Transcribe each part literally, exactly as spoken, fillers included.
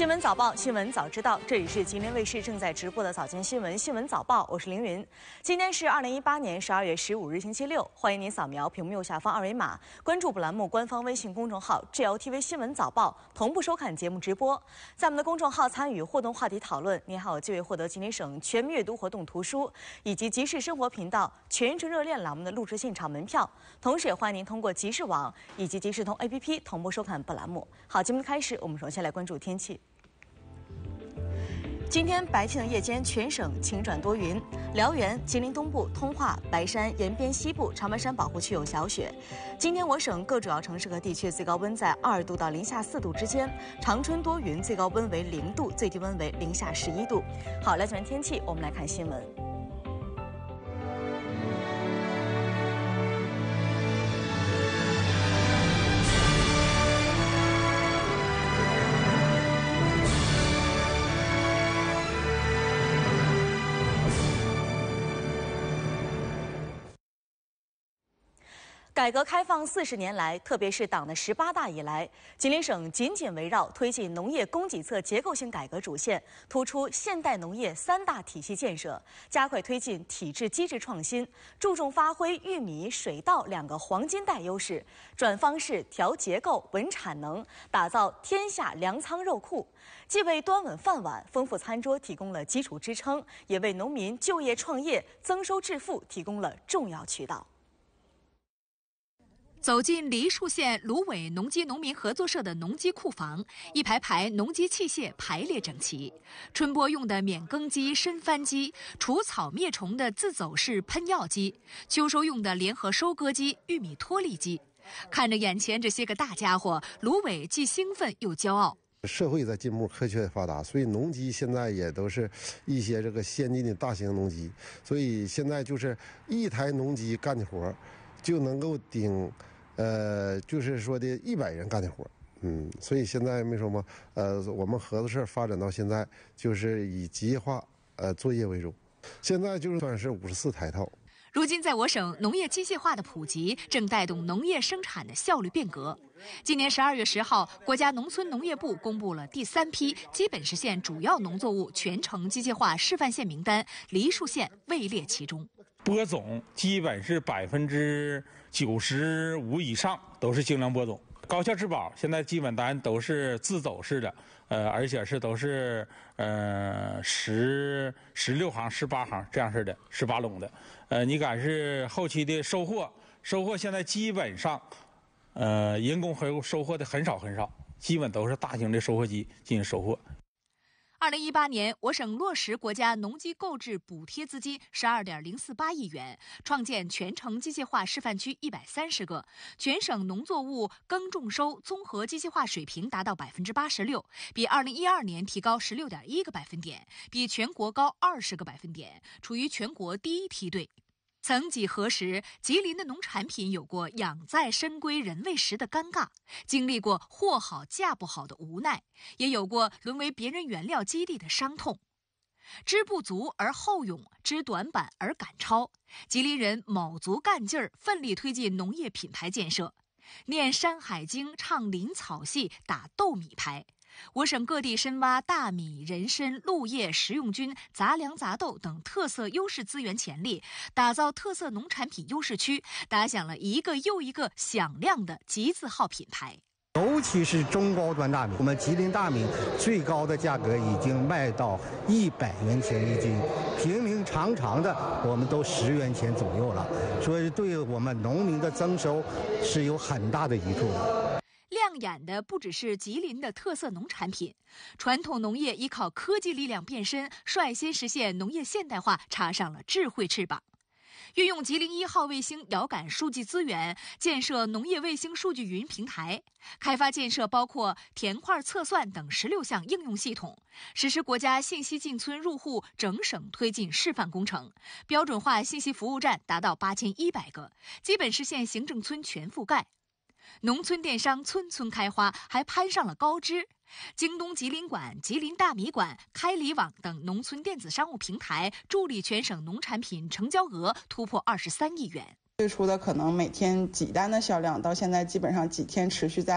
新闻早报，新闻早知道，这里是吉林卫视正在直播的早间新闻新闻早报，我是凌云。今天是二零一八年十二月十五日，星期六。欢迎您扫描屏幕右下方二维码，关注本栏目官方微信公众号 G L T V 新闻早报，同步收看节目直播。在我们的公众号参与互动话题讨论，您还有机会获得吉林省全民阅读活动图书以及集市生活频道全程热恋栏目的录制现场门票。同时，也欢迎您通过集市网以及集市通 A P P 同步收看本栏目。好，节目的开始，我们首先来关注天气。今天白天的夜间全省晴转多云，辽源、吉林东部、通化、白山、延边西部、长白山保护区有小雪。今天我省各主要城市和地区最高温在二度到零下四度之间，长春多云，最高温为零度，最低温为零下十一度。好，了解完天气，我们来看新闻。改革开放四十年来，特别是党的十八大以来，吉林省紧紧围绕推进农业供给侧结构性改革主线，突出现代农业三大体系建设，加快推进体制机制创新，注重发挥玉米、水稻两个黄金带优势，转方式、调结构、稳产能，打造天下粮仓肉库，既为端稳饭碗、丰富餐桌提供了基础支撑，也为农民就业创业、增收致富提供了重要渠道。 走进梨树县芦苇农机农民合作社的农机库房，一排排农机器械排列整齐，春播用的免耕机、深翻机，除草灭虫的自走式喷药机，秋收用的联合收割机、玉米脱粒机。看着眼前这些个大家伙，芦苇既兴奋又骄傲。 社会在进步，科学发达，所以农机现在也都是一些这个先进的大型农机，所以现在就是一台农机干的活就能够顶。呃，就是说的一百人干的活，嗯，所以现在没说嘛，呃，我们合作社发展到现在就是以机械化呃作业为主，现在就是算是五十四台套。 如今，在我省农业机械化的普及正带动农业生产的效率变革。今年十二月十号，国家农村农业部公布了第三批基本实现主要农作物全程机械化示范县名单，梨树县位列其中。 播种基本是百分之九十五以上都是精良播种，高效质保现在基本单都是自走式的，呃，而且是都是呃十十六行、十八行这样式的，十八垄的。呃，你赶是后期的收获，收获现在基本上，呃，人工收收获的很少很少，基本都是大型的收获机进行收获。 二零一八年，我省落实国家农机购置补贴资金十二点零四八亿元，创建全程机械化示范区一百三十个，全省农作物耕种收综合机械化水平达到百分之八十六，比二零一二年提高十六点一个百分点，比全国高二十个百分点，处于全国第一梯队。曾几何时，吉林的农产品有过养在深闺人未识的尴尬，经历过货好价不好的无奈，也有过沦为别人原料基地的伤痛。知不足而后勇，知短板而赶超。吉林人卯足干劲儿，奋力推进农业品牌建设，念《山海经》，唱林草戏，打豆米牌。我省各地深挖大米、人参、鹿叶、食用菌、杂粮杂豆等特色优势资源潜力，打造特色农产品优势区，打响了一个又一个响亮的吉字号品牌。 尤其是中高端大米，我们吉林大米最高的价格已经卖到一百元钱一斤，平平常常的我们都十元钱左右了，所以对我们农民的增收是有很大的益处的。 亮眼的不只是吉林的特色农产品，传统农业依靠科技力量变身，率先实现农业现代化，插上了智慧翅膀。运用吉林一号卫星遥感数据资源，建设农业卫星数据云平台，开发建设包括田块测算等十六项应用系统，实施国家信息进村入户整省推进示范工程，标准化信息服务站达到八千一百个，基本实现行政村全覆盖。农村电商村村开花，还攀上了高枝。京东吉林馆、吉林大米馆、开里网等农村电子商务平台助力全省农产品成交额突破二十三亿元。 最初的可能每天几单的销量，到现在基本上几天持续在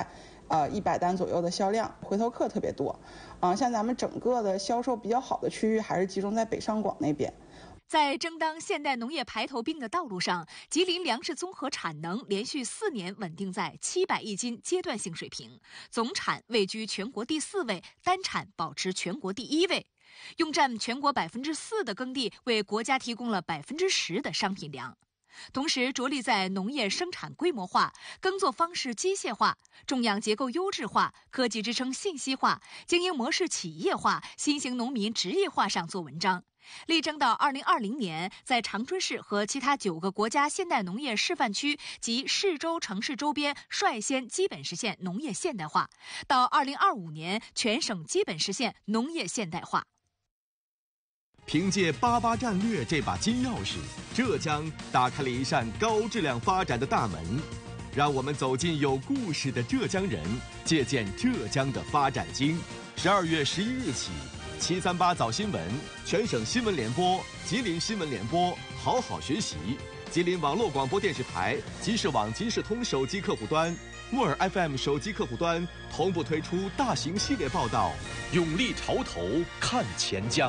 呃一百单左右的销量，回头客特别多。啊、呃，像咱们整个的销售比较好的区域还是集中在北上广那边。 在争当现代农业排头兵的道路上，吉林粮食综合产能连续四年稳定在七百亿斤阶段性水平，总产位居全国第四位，单产保持全国第一位。用占全国百分之四的耕地为国家提供了百分之十的商品粮。同时着力在农业生产规模化、耕作方式机械化、种养结构优质化、科技支撑信息化、经营模式企业化、新型农民职业化上做文章，力争到二零二零年在长春市和其他九个国家现代农业示范区及市州城市周边率先基本实现农业现代化，到二零二五年全省基本实现农业现代化。 凭借八八战略这把金钥匙，浙江打开了一扇高质量发展的大门。让我们走进有故事的浙江人，借鉴浙江的发展经。十二月十一日起，七三八早新闻、全省新闻联播、吉林新闻联播、好好学习、吉林网络广播电视台、即时网、即时通手机客户端、木尔 F M 手机客户端同步推出大型系列报道，勇立潮头看钱江。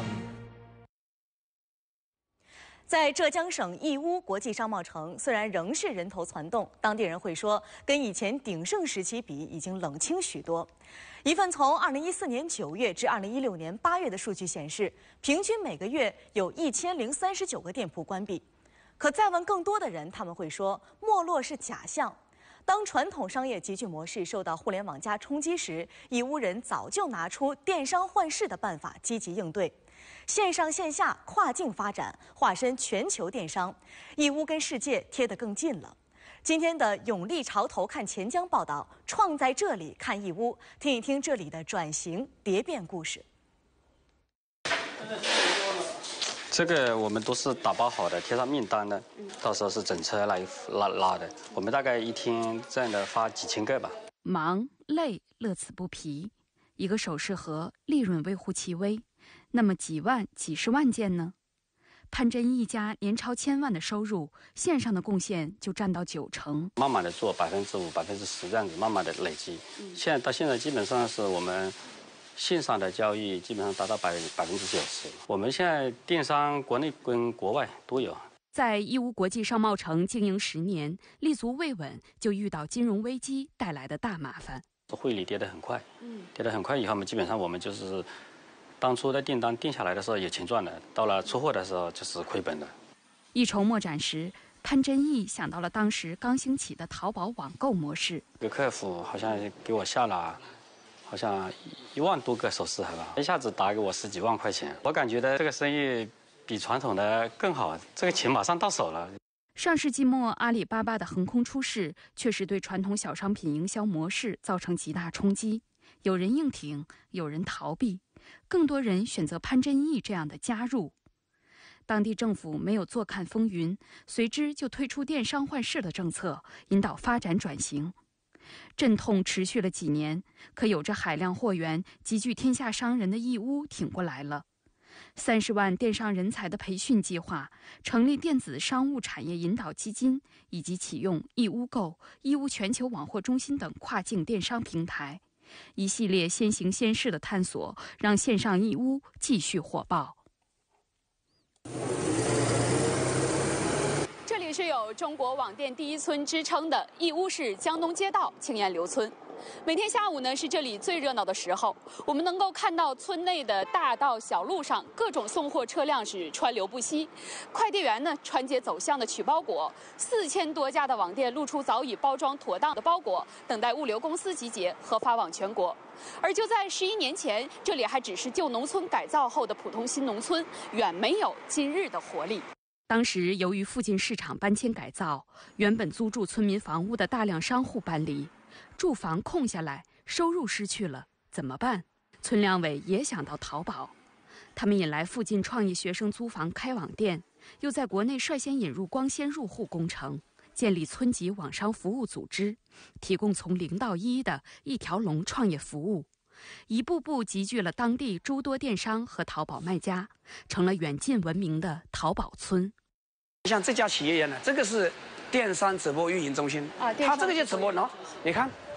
在浙江省义乌国际商贸城，虽然仍是人头攒动，当地人会说，跟以前鼎盛时期比，已经冷清许多。一份从二零一四年九月至二零一六年八月的数据显示，平均每个月有一千零三十九个店铺关闭。可再问更多的人，他们会说，没落是假象。当传统商业集聚模式受到互联网加冲击时，义乌人早就拿出电商换市的办法，积极应对。线上线下跨境发展，化身全球电商，义乌跟世界贴得更近了。今天的勇立潮头看钱江报道，创在这里看义乌，听一听这里的转型蝶变故事。 这个我们都是打包好的，贴上命单的，到时候是整车来拉拉的。我们大概一天这样的发几千个吧。 忙累乐此不疲，一个首饰盒利润微乎其微。那么几万、几十万件呢？潘真一家年超千万的收入，线上的贡献就占到九成。 慢慢的做百分之五、百分之十这样子，慢慢的累积。现在到现在基本上是我们线上的交易基本上达到百百分之九十。我们现在电商国内跟国外都有。 在义乌国际商贸城经营十年，立足未稳，就遇到金融危机带来的大麻烦。 汇率跌得很快，跌得很快以后，我们基本上我们就是。当初的订单定下来的时候有钱赚的，到了出货的时候就是亏本的。 一筹莫展时，潘真义想到了当时刚兴起的淘宝网购模式。 这个客服好像给我下了，好像一万多个首饰，好吧，一下子打给我十几万块钱。我感觉的这个生意比传统的更好，这个钱马上到手了。 上世纪末，阿里巴巴的横空出世，确实对传统小商品营销模式造成极大冲击。有人硬挺，有人逃避。更多人选择潘真义这样的加入，当地政府没有坐看风云，随之就推出电商换市的政策，引导发展转型。阵痛持续了几年，可有着海量货源、集聚天下商人的义乌挺过来了。三十万电商人才的培训计划，成立电子商务产业引导基金，以及启用义乌购、义乌全球网货中心等跨境电商平台。一系列先行先试的探索，让线上义乌继续火爆。 这里是有中国网店第一村之称的义乌市江东街道青岩流村。每天下午呢是这里最热闹的时候，我们能够看到村内的大道小路上各种送货车辆是川流不息，快递员呢穿街走巷的取包裹，四千多家的网店露出早已包装妥当的包裹，等待物流公司集结和发往全国。而就在十一年前，这里还只是旧农村改造后的普通新农村，远没有今日的活力。 当时由于附近市场搬迁改造，原本租住村民房屋的大量商户搬离，住房空下来，收入失去了，怎么办？村两委也想到淘宝，他们引来附近创业学生租房开网店，又在国内率先引入光纤入户工程，建立村级网商服务组织，提供从零到一的一条龙创业服务，一步步集聚了当地诸多电商和淘宝卖家，成了远近闻名的淘宝村。 像这家企业一样的，这个是电商直播运营中心啊，它这个就直播呢，你看，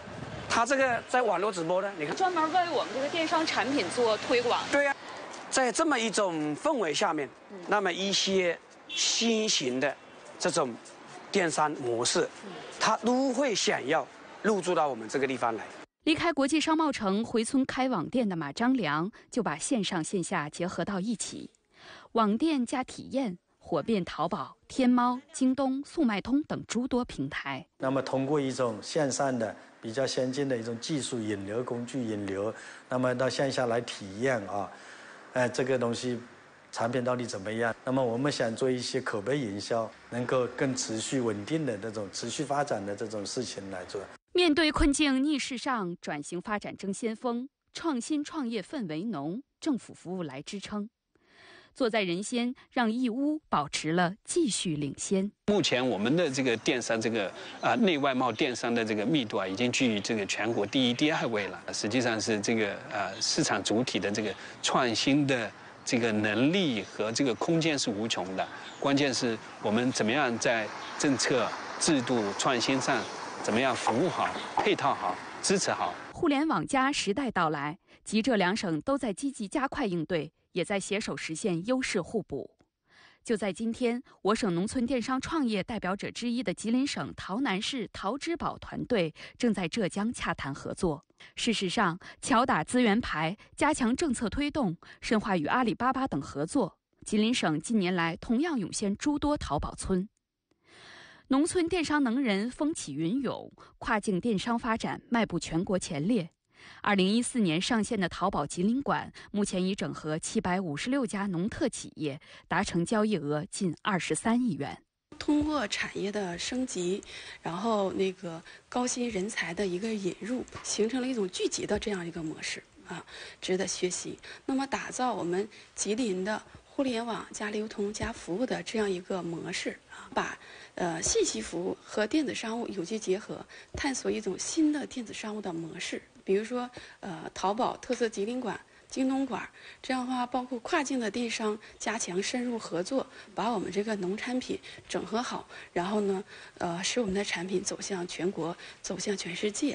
他这个在网络直播的，你看， 专门为我们这个电商产品做推广。 对呀、啊，在这么一种氛围下面， 嗯、 那么一些新型的这种电商模式，他都会想要入驻到我们这个地方来。 离开国际商贸城回村开网店的马张良，就把线上线下结合到一起，网店加体验，火遍淘宝、天猫、京东、速卖通等诸多平台。 那么通过一种线上的比较先进的一种技术引流工具引流，那么到线下来体验啊，哎，这个东西产品到底怎么样？那么我们想做一些口碑营销，能够更持续稳定的这种持续发展的这种事情来做。 面对困境逆势上，转型发展争先锋，创新创业氛围浓，政府服务来支撑。坐在人先，让义乌保持了继续领先。 目前我们的这个电商这个啊、呃、内外贸电商的这个密度啊，已经居于这个全国第一、第二位了。实际上是这个呃市场主体的这个创新的这个能力和这个空间是无穷的。关键是我们怎么样在政策制度创新上，怎么样服务好、配套好、支持好。 互联网加时代到来，吉浙两省都在积极加快应对，也在携手实现优势互补。就在今天，我省农村电商创业代表者之一的吉林省洮南市淘之宝团队正在浙江洽谈合作。事实上，巧打资源牌，加强政策推动，深化与阿里巴巴等合作，吉林省近年来同样涌现诸多淘宝村。农村电商能人风起云涌，跨境电商发展迈步全国前列。二零一四年上线的淘宝吉林馆，目前已整合七百五十六家农特企业，达成交易额近二十三亿元。 通过产业的升级，然后那个高新人才的一个引入，形成了一种聚集的这样一个模式啊，值得学习。那么，打造我们吉林的互联网加流通加服务的这样一个模式啊，把呃信息服务和电子商务有机结合，探索一种新的电子商务的模式。比如说，呃，淘宝特色吉林馆、京东馆，这样的话，包括跨境的电商加强深入合作，把我们这个农产品整合好，然后呢，呃，使我们的产品走向全国，走向全世界。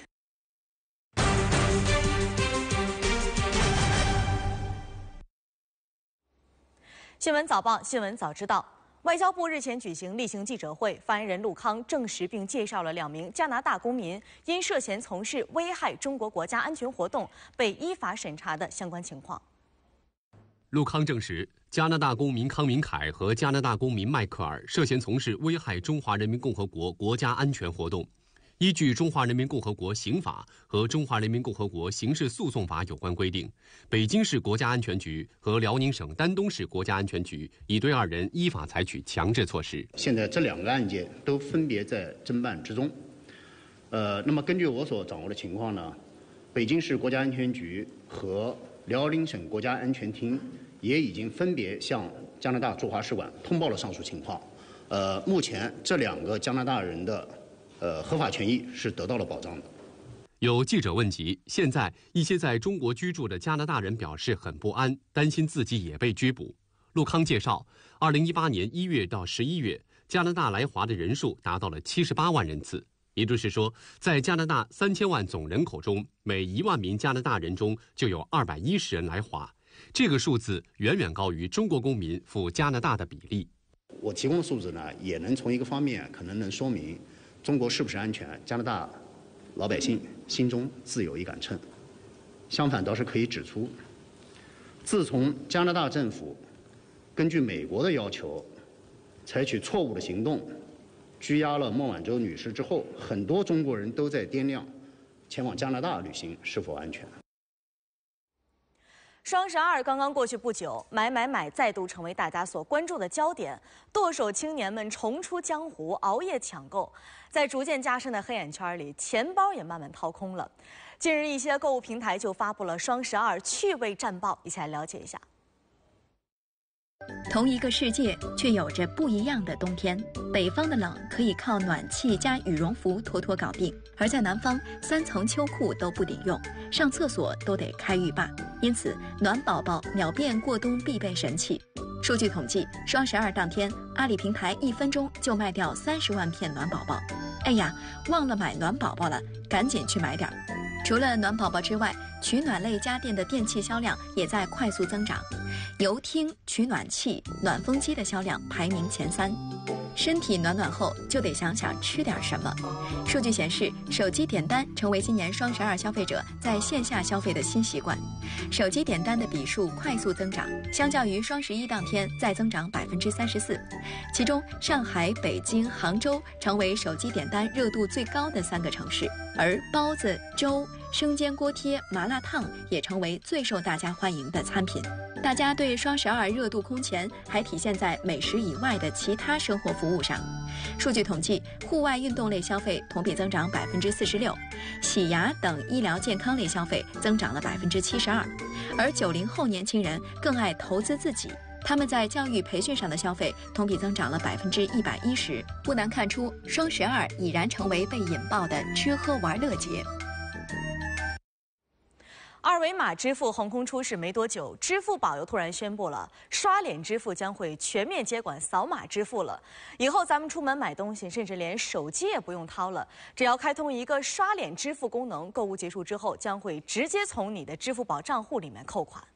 新闻早报，新闻早知道。外交部日前举行例行记者会，发言人陆康证实并介绍了两名加拿大公民因涉嫌从事危害中国国家安全活动被依法审查的相关情况。 陆康证实，加拿大公民康明凯和加拿大公民迈克尔涉嫌从事危害中华人民共和国国家安全活动。依据《中华人民共和国刑法》和《中华人民共和国刑事诉讼法》有关规定，北京市国家安全局和辽宁省丹东市国家安全局已对二人依法采取强制措施。 现在这两个案件都分别在侦办之中。呃，那么根据我所掌握的情况呢，北京市国家安全局和辽宁省国家安全厅也已经分别向加拿大驻华使馆通报了上述情况。呃，目前这两个加拿大人的呃，合法权益是得到了保障的。 有记者问及，现在一些在中国居住的加拿大人表示很不安，担心自己也被拘捕。陆康介绍，二零一八年一月到十一月，加拿大来华的人数达到了七十八万人次，也就是说，在加拿大三千万总人口中，每一万名加拿大人中就有二百一十人来华，这个数字远远高于中国公民赴加拿大的比例。 我提供的数字呢，也能从一个方面可能能说明中国是不是安全，加拿大老百姓心中自有一杆秤。相反，倒是可以指出，自从加拿大政府根据美国的要求，采取错误的行动，拘押了孟晚舟女士之后，很多中国人都在掂量前往加拿大旅行是否安全。 双十二刚刚过去不久，买买买再度成为大家所关注的焦点。剁手青年们重出江湖，熬夜抢购，在逐渐加深的黑眼圈里，钱包也慢慢掏空了。近日，一些购物平台就发布了双十二趣味战报，一起来了解一下。 同一个世界，却有着不一样的冬天。北方的冷可以靠暖气加羽绒服妥妥搞定，而在南方，三层秋裤都不顶用，上厕所都得开浴霸。因此，暖宝宝秒变过冬必备神器。数据统计，双十二当天，阿里平台一分钟就卖掉三十万片暖宝宝。哎呀，忘了买暖宝宝了，赶紧去买点儿。 除了暖宝宝之外，取暖类家电的电器销量也在快速增长，油汀、取暖器、暖风机的销量排名前三。身体暖暖后，就得想想吃点什么。数据显示，手机点单成为今年双十二消费者在线下消费的新习惯。手机点单的笔数快速增长，相较于双十一当天再增长百分之三十四。其中，上海、北京、杭州成为手机点单热度最高的三个城市，而包子、粥、生煎锅贴、麻辣烫也成为最受大家欢迎的餐品。大家对双十二热度空前，还体现在美食以外的其他生活服务上。数据统计，户外运动类消费同比增长百分之四十六，洗牙等医疗健康类消费增长了百分之七十二，而九零后年轻人更爱投资自己。他们在教育培训上的消费同比增长了百分之一百一十，不难看出，双十二已然成为被引爆的吃喝玩乐节。 二维码支付横空出世没多久，支付宝又突然宣布了，刷脸支付将会全面接管扫码支付了。以后咱们出门买东西，甚至连手机也不用掏了，只要开通一个刷脸支付功能，购物结束之后将会直接从你的支付宝账户里面扣款。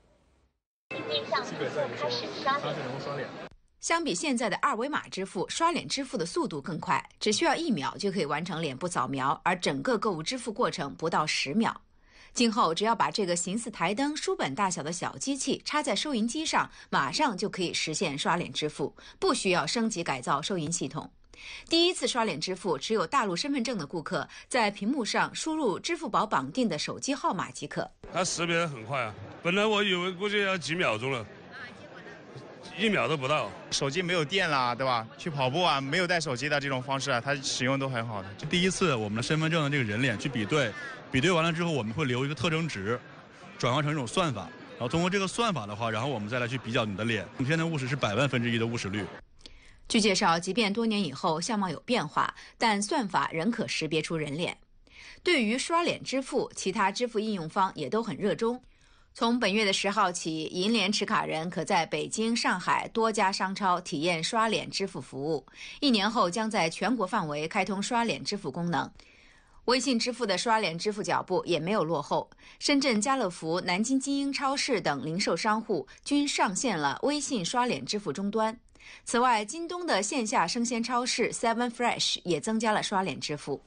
开始刷脸。相比现在的二维码支付，刷脸支付的速度更快，只需要一秒就可以完成脸部扫描，而整个购物支付过程不到十秒。今后只要把这个形似台灯、书本大小的小机器插在收银机上，马上就可以实现刷脸支付，不需要升级改造收银系统。第一次刷脸支付，持有大陆身份证的顾客在屏幕上输入支付宝绑定的手机号码即可。 它识别的很快啊，本来我以为估计要几秒钟了，一秒都不到。 手机没有电啦，对吧？去跑步啊，没有带手机的这种方式啊，它使用都很好的。 第一次我们的身份证的这个人脸去比对。比对完了之后，我们会留一个特征值，转换成一种算法，然后通过这个算法的话，然后我们再来去比较你的脸。今天的误识是百万分之一的误识率。 据介绍，即便多年以后相貌有变化，但算法仍可识别出人脸。对于刷脸支付，其他支付应用方也都很热衷。从本月的十号起，银联持卡人可在北京、上海多家商超体验刷脸支付服务，一年后将在全国范围开通刷脸支付功能。微信支付的刷脸支付脚步也没有落后，深圳家乐福、南京金鹰超市等零售商户均上线了微信刷脸支付终端。此外，京东的线下生鲜超市 Seven Fresh 也增加了刷脸支付。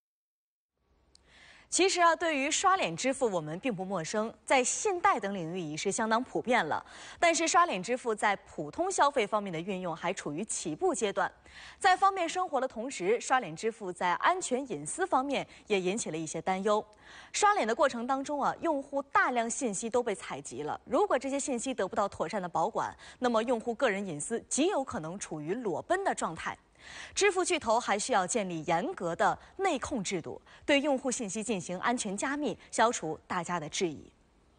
其实啊，对于刷脸支付我们并不陌生，在信贷等领域已是相当普遍了。但是刷脸支付在普通消费方面的运用还处于起步阶段，在方便生活的同时，刷脸支付在安全隐私方面也引起了一些担忧。刷脸的过程当中啊，用户大量信息都被采集了，如果这些信息得不到妥善的保管，那么用户个人隐私极有可能处于裸奔的状态。支付巨头还需要建立严格的内控制度，对用户信息进行安全加密，消除大家的质疑。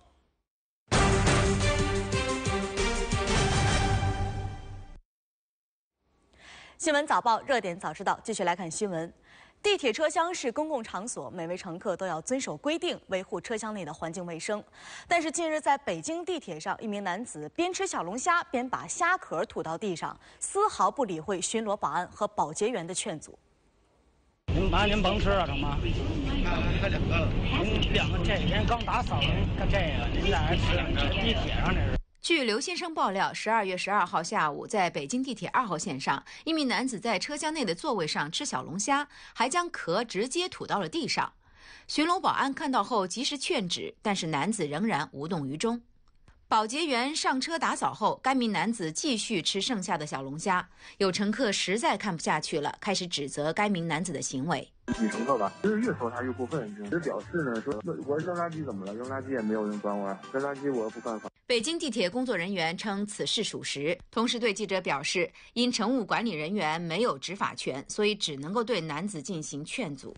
新闻早报热点早知道，继续来看新闻。地铁车厢是公共场所，每位乘客都要遵守规定，维护车厢内的环境卫生。但是近日在北京地铁上，一名男子边吃小龙虾边把虾壳吐到地上，丝毫不理会巡逻保安和保洁员的劝阻。 您妈，您甭吃了，成吗？还两个了，您两个这人刚打扫，看这个，您在这吃，地铁上这是。 据刘先生爆料，十二月十二号下午，在北京地铁二号线上，一名男子在车厢内的座位上吃小龙虾，还将壳直接吐到了地上。巡逻保安看到后及时劝止，但是男子仍然无动于衷。保洁员上车打扫后，该名男子继续吃剩下的小龙虾。有乘客实在看不下去了，开始指责该名男子的行为。 女乘客吧，就是越说他越过分，只是表示呢说，我扔垃圾怎么了？扔垃圾也没有人管我，扔垃圾我又不犯法。 北京地铁工作人员称此事属实，同时对记者表示，因乘务管理人员没有执法权，所以只能够对男子进行劝阻。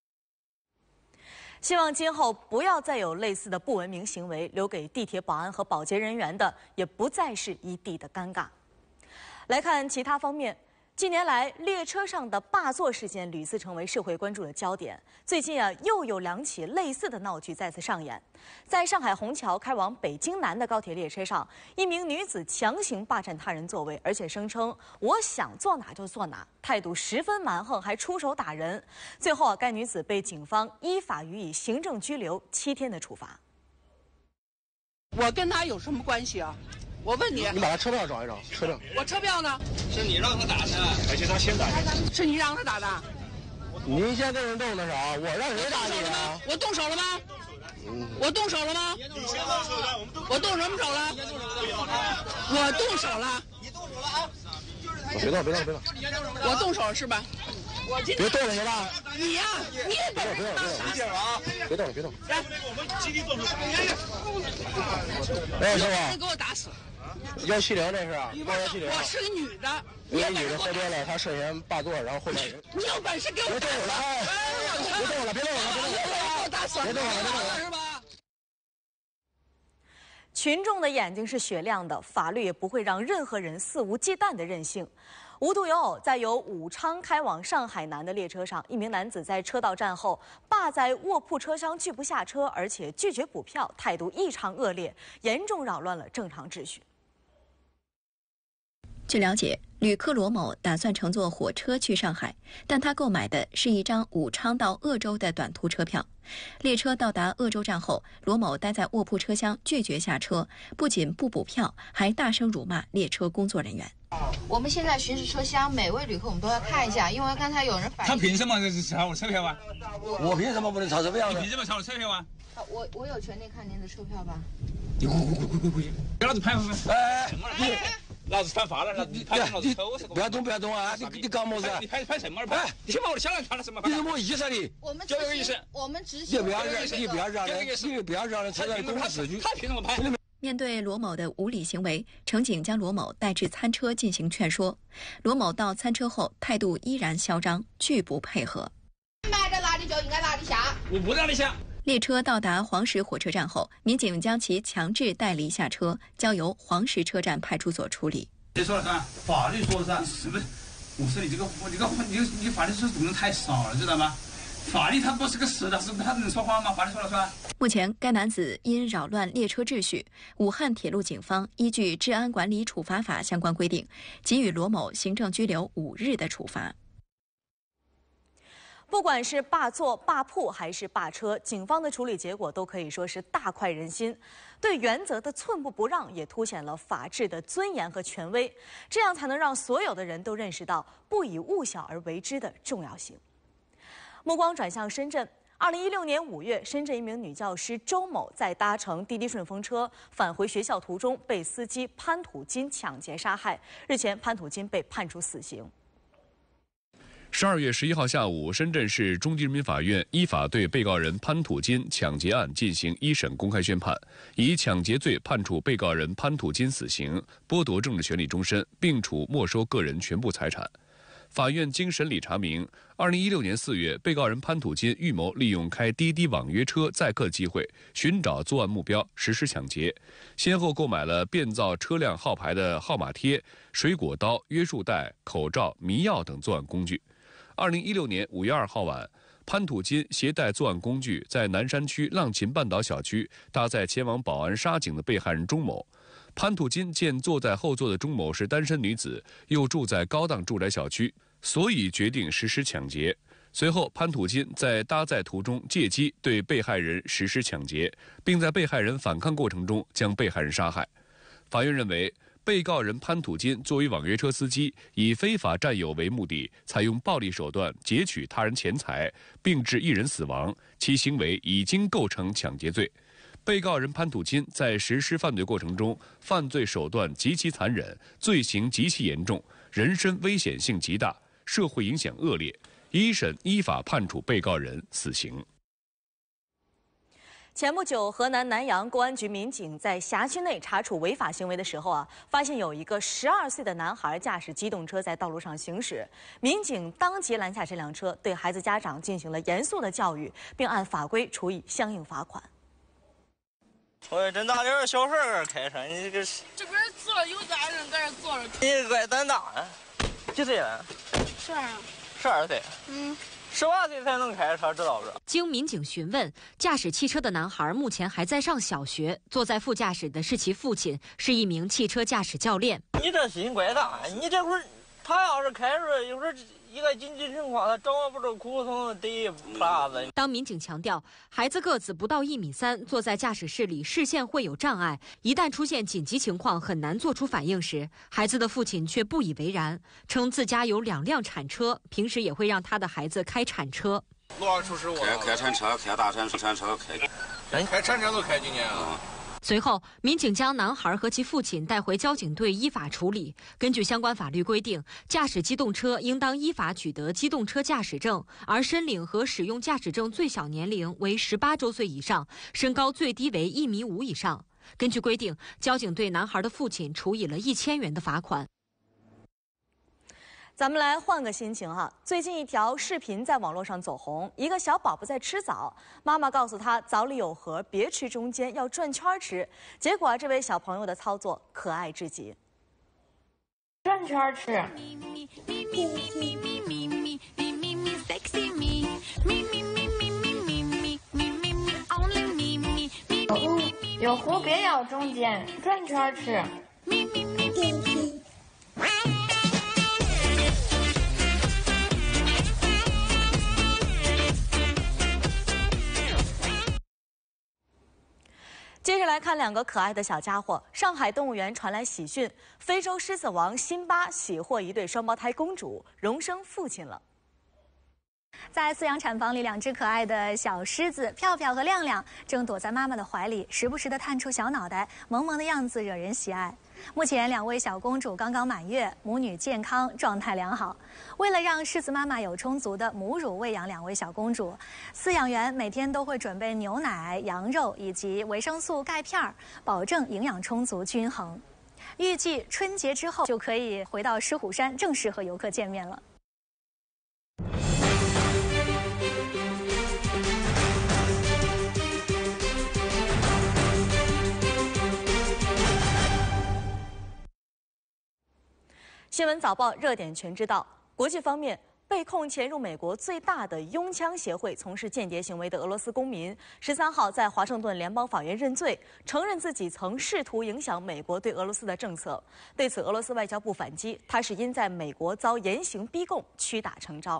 希望今后不要再有类似的不文明行为，留给地铁保安和保洁人员的也不再是一地的尴尬。来看其他方面， 近年来，列车上的霸座事件屡次成为社会关注的焦点。最近啊，又有两起类似的闹剧再次上演。在上海虹桥开往北京南的高铁列车上，一名女子强行霸占他人座位，而且声称“我想坐哪就坐哪”，态度十分蛮横，还出手打人。最后啊，该女子被警方依法予以行政拘留七天的处罚。 我跟他有什么关系啊？我问你， 你把他车票找一找，车票。 我车票呢？ 是你让他打的，而且他先打的。 是你让他打的？ 您先跟人动的手，我让谁打你啊？ 我动手了吗？ 嗯、 我动手了吗？ 你先动手的，我们动。 我动什么手了？我动手了。 你动手了啊？别动，别动，别动。 我动手是吧？我今别动了，行吧？ 你呀，你也别动，别动，别动，别动啊！别动了，别动。 来， 我们集体动手。哎，师傅， 你给我打死！ 幺七零这是，报幺七零。 我是个女的， 一个女的喝多了，她涉嫌霸座，然后后面人。 你有本事给我！ 别动我了，哎！别动我了，别动我了，别动我了！ 给我打死！ 别动我了，别动我了， 是吧？ 群众的眼睛是雪亮的，法律也不会让任何人肆无忌惮的任性。无独有偶，在由武昌开往上海南的列车上，一名男子在车到站后霸在卧铺车厢拒不下车，而且拒绝补票，态度异常恶劣，严重扰乱了正常秩序。 据了解，旅客罗某打算乘坐火车去上海，但他购买的是一张武昌到鄂州的短途车票。列车到达鄂州站后，罗某待在卧铺车厢拒绝下车，不仅不补票，还大声辱骂列车工作人员。 我们现在巡视车厢，每位旅客我们都要看一下，因为刚才有人反映。 他凭什么查我车票啊？ 我凭什么不能查车票呢？ 你凭什么查我车票啊？ 我我有权利看您的车票吧？ 你滚滚滚滚滚滚！给老子拍拍拍！ 哎哎！老子犯法了！老子拍老子头！ 不要动不要动啊！你你搞么子？ 你拍拍什么？拍！你先把我的小人拍了什么？ 你什么意思你？ 我们就这个意思。 我们执行。 你不要让，你不要让人，你不要让人扯到公共秩序。 他凭什么拍？ 面对罗某的无理行为，乘警将罗某带至餐车进行劝说。罗某到餐车后，态度依然嚣张，拒不配合。 买在哪里就应该哪里下。 我不让你下。 列车到达黄石火车站后，民警将其强制带离下车，交由黄石车站派出所处理。 谁说了算？法律说了算，是不是？我说你这个，你个，你你法律说读的太少了，知道吗？法律它不是个实的，是不是？他能说话吗？法律说了算。 目前，该男子因扰乱列车秩序，武汉铁路警方依据《治安管理处罚法》相关规定，给予罗某行政拘留五日的处罚。 不管是霸座、霸铺还是霸车，警方的处理结果都可以说是大快人心。对原则的寸步不让，也凸显了法治的尊严和权威。这样才能让所有的人都认识到不以物小而为之的重要性。目光转向深圳。二零一六年五月，深圳一名女教师周某在搭乘滴滴顺风车返回学校途中，被司机潘土金抢劫杀害。日前，潘土金被判处死刑。 十二月十一号下午，深圳市中级人民法院依法对被告人潘土金抢劫案进行一审公开宣判，以抢劫罪判处被告人潘土金死刑，剥夺政治权利终身，并处没收个人全部财产。法院经审理查明，二零一六年四月，被告人潘土金预谋利用开滴滴网约车载客的机会，寻找作案目标实施抢劫，先后购买了变造车辆号牌的号码贴、水果刀、约束带、口罩、迷药等作案工具。二零一六年五月二号晚，潘土金携带作案工具，在南山区浪琴半岛小区搭载前往宝安杀警的被害人钟某。潘土金见坐在后座的钟某是单身女子，又住在高档住宅小区，所以决定实施抢劫。随后，潘土金在搭载途中借机对被害人实施抢劫，并在被害人反抗过程中将被害人杀害。法院认为，被告人潘土金作为网约车司机，以非法占有为目的，采用暴力手段劫取他人钱财，并致一人死亡，其行为已经构成抢劫罪。被告人潘土金在实施犯罪过程中，犯罪手段极其残忍，罪行极其严重，人身危险性极大，社会影响恶劣。一审依法判处被告人死刑。 前不久，河南南阳公安局民警在辖区内查处违法行为的时候啊，发现有一个十二岁的男孩驾驶机动车在道路上行驶，民警当即拦下这辆车，对孩子家长进行了严肃的教育，并按法规处以相应罚款。 我这哪点小孩儿开车？你这个这边坐了有家人在这坐着， 你怪胆大呀！ 几岁了？ 十二。 十二岁。 嗯。 十八岁才能开车，知道不？ 经民警询问，驾驶汽车的男孩目前还在上小学，坐在副驾驶的是其父亲，是一名汽车驾驶教练。 你这心怪大，你这会儿他要是开着，有时候一个紧急情况，他掌握不住苦痛，得啥子？ 当民警强调孩子个子不到一米三，坐在驾驶室里视线会有障碍，一旦出现紧急情况很难做出反应时，孩子的父亲却不以为然，称自家有两辆铲车，平时也会让他的孩子开铲车。 路上出事我开开铲车，开大铲铲车开，人开铲车都开几年啊？ 随后，民警将男孩和其父亲带回交警队依法处理。根据相关法律规定，驾驶机动车应当依法取得机动车驾驶证，而申领和使用驾驶证最小年龄为十八周岁以上，身高最低为一米五以上。根据规定，交警对男孩的父亲处以了一千元的罚款。 咱们来换个心情哈。最近一条视频在网络上走红，一个小宝宝在吃枣，妈妈告诉他枣里有核，别吃中间，要转圈吃。结果这位小朋友的操作可爱至极， 转圈吃。有核别咬中间，转圈吃。 接着来看两个可爱的小家伙。上海动物园传来喜讯，非洲狮子王辛巴喜获一对双胞胎公主，荣升父亲了。 在饲养产房里，两只可爱的小狮子票票和亮亮正躲在妈妈的怀里，时不时地探出小脑袋，萌萌的样子惹人喜爱。目前，两位小公主刚刚满月，母女健康，状态良好。为了让狮子妈妈有充足的母乳喂养两位小公主，饲养员每天都会准备牛奶、羊肉以及维生素钙片，保证营养充足均衡。预计春节之后就可以回到狮虎山，正式和游客见面了。 新闻早报热点全知道。国际方面，被控潜入美国最大的拥枪协会从事间谍行为的俄罗斯公民，十三号在华盛顿联邦法院认罪，承认自己曾试图影响美国对俄罗斯的政策。对此，俄罗斯外交部反击，他是因在美国遭严刑逼供，屈打成招。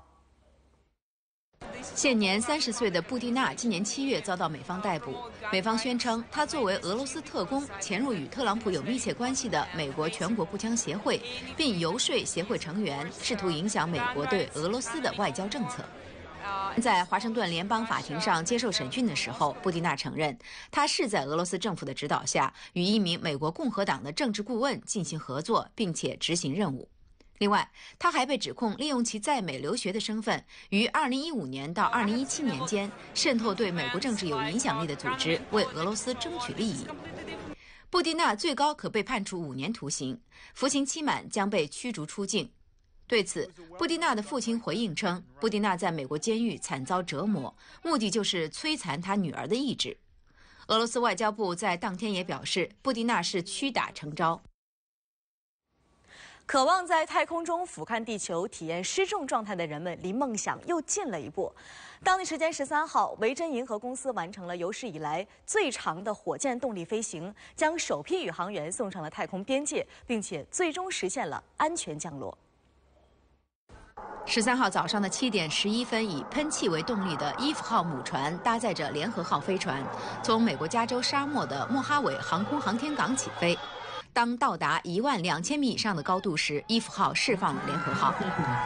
现年三十岁的布蒂娜今年七月遭到美方逮捕，美方宣称他作为俄罗斯特工潜入与特朗普有密切关系的美国全国步枪协会，并游说协会成员试图影响美国对俄罗斯的外交政策。在华盛顿联邦法庭上接受审讯的时候，布蒂娜承认他是在俄罗斯政府的指导下与一名美国共和党的政治顾问进行合作，并且执行任务。另外，他还被指控利用其在美留学的身份，于二零一五年到二零一七年间渗透对美国政治有影响力的组织，为俄罗斯争取利益。布蒂娜最高可被判处五年徒刑，服刑期满将被驱逐出境。对此，布蒂娜的父亲回应称，布蒂娜在美国监狱惨遭折磨，目的就是摧残他女儿的意志。俄罗斯外交部在当天也表示，布蒂娜是屈打成招。 渴望在太空中俯瞰地球、体验失重状态的人们，离梦想又近了一步。当地时间十三号，维珍银河公司完成了有史以来最长的火箭动力飞行，将首批宇航员送上了太空边界，并且最终实现了安全降落。 十三号早上的七点十一分，以喷气为动力的伊夫号母船搭载着联合号飞船，从美国加州沙漠的莫哈韦航空航天港起飞。当到达一万两千米以上的高度时，伊夫号释放了联合号。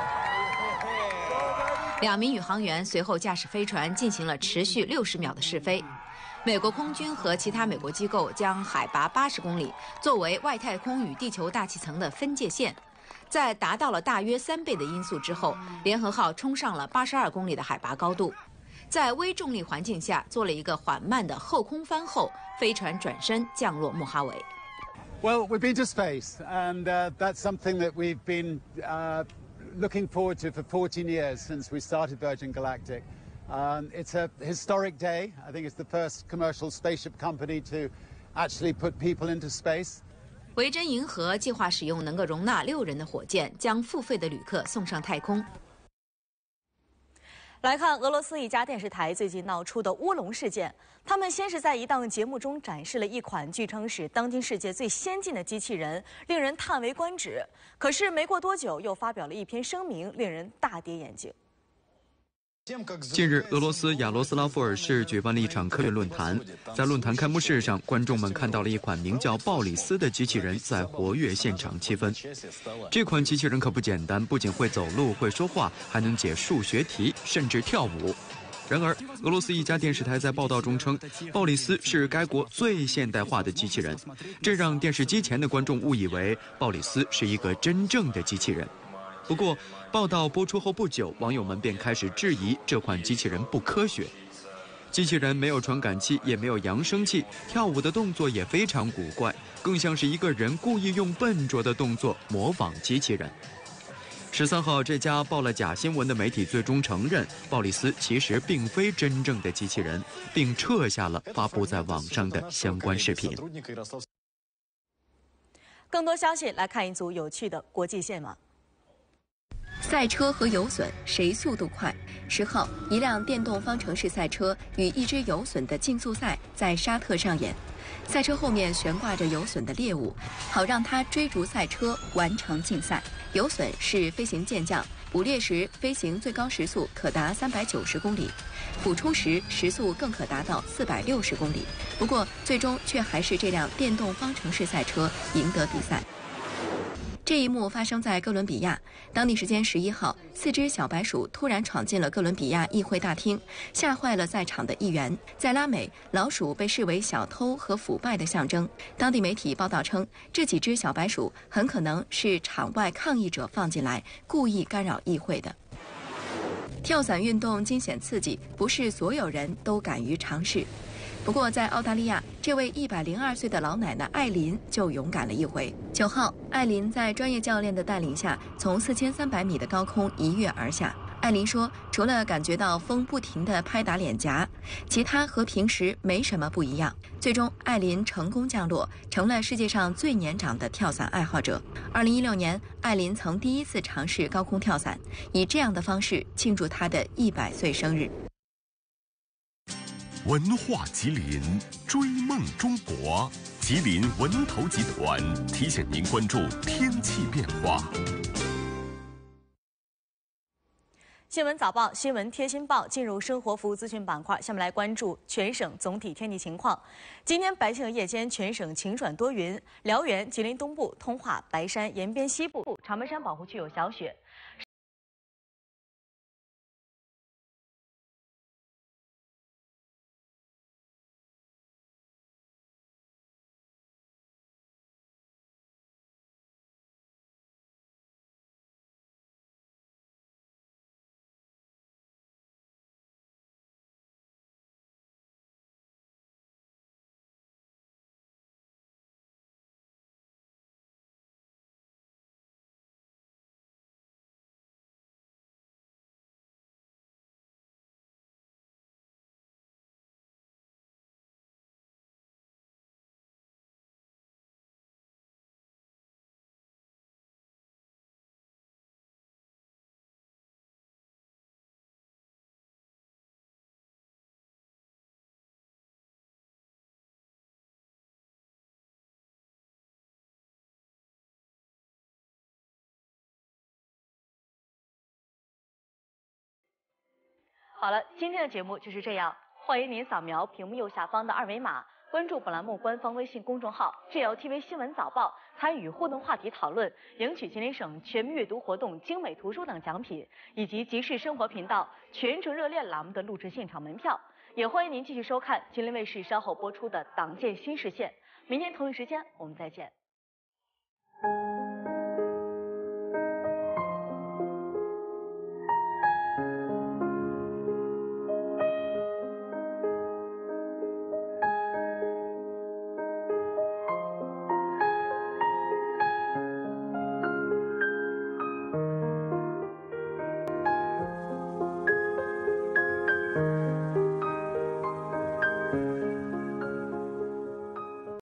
两名宇航员随后驾驶飞船进行了持续六十秒的试飞。美国空军和其他美国机构将海拔八十公里作为外太空与地球大气层的分界线。在达到了大约三倍的音速之后，联合号冲上了八十二公里的海拔高度，在微重力环境下做了一个缓慢的后空翻后，飞船转身降落莫哈韦。 Well, we've been to space, and uh, that's something that we've been uh, looking forward to for fourteen years since we started Virgin Galactic. Um, it's a historic day. I think it's the first commercial spaceship company to actually put people into space. 维珍银河计划使用能够容纳六人的火箭，将付费的旅客送上太空。 来看俄罗斯一家电视台最近闹出的乌龙事件。他们先是在一档节目中展示了一款据称是当今世界最先进的机器人，令人叹为观止。可是没过多久，又发表了一篇声明，令人大跌眼镜。 近日，俄罗斯亚罗斯拉夫尔市举办了一场科学论坛。在论坛开幕式上，观众们看到了一款名叫鲍里斯的机器人在活跃现场气氛。这款机器人可不简单，不仅会走路、会说话，还能解数学题，甚至跳舞。然而，俄罗斯一家电视台在报道中称，鲍里斯是该国最现代化的机器人，这让电视机前的观众误以为鲍里斯是一个真正的机器人。不过，报道播出后不久，网友们便开始质疑这款机器人不科学。机器人没有传感器，也没有扬声器，跳舞的动作也非常古怪，更像是一个人故意用笨拙的动作模仿机器人。十三号，这家报了假新闻的媒体最终承认，鲍里斯其实并非真正的机器人，并撤下了发布在网上的相关视频。 更多消息来看一组有趣的国际新闻。 赛车和游隼谁速度快？十号，一辆电动方程式赛车与一只游隼的竞速赛在沙特上演。赛车后面悬挂着游隼的猎物，好让它追逐赛车，完成竞赛。游隼是飞行健将，捕猎时飞行最高时速可达三百九十公里，俯冲时时速更可达到四百六十公里。不过，最终却还是这辆电动方程式赛车赢得比赛。这一幕发生在哥伦比亚，当地时间十一号，四只小白鼠突然闯进了哥伦比亚议会大厅，吓坏了在场的议员。在拉美，老鼠被视为小偷和腐败的象征。当地媒体报道称，这几只小白鼠很可能是场外抗议者放进来，故意干扰议会的。跳伞运动惊险刺激，不是所有人都敢于尝试。不过，在澳大利亚，这位一百零二岁的老奶奶艾琳就勇敢了一回。九号，艾琳在专业教练的带领下，从四千三百米的高空一跃而下。艾琳说，除了感觉到风不停地拍打脸颊，其他和平时没什么不一样。最终，艾琳成功降落，成了世界上最年长的跳伞爱好者。二零一六年，艾琳曾第一次尝试高空跳伞，以这样的方式庆祝她的一百岁生日。 文化吉林，追梦中国。吉林文投集团提醒您关注天气变化。 新闻早报、新闻贴心报进入生活服务资讯板块，下面来关注全省总体天气情况。今天白天夜间全省晴转多云，辽源、吉林东部、通化、白山、延边西部、长白山保护区有小雪。好了，今天的节目就是这样。欢迎您扫描屏幕右下方的二维码，关注本栏目官方微信公众号 G L T V 新闻早报，参与互动话题讨论，赢取吉林省全民阅读活动精美图书等奖品，以及即时生活频道全程热恋栏目的录制现场门票。也欢迎您继续收看吉林卫视稍后播出的党建新视线。明天同一时间我们再见。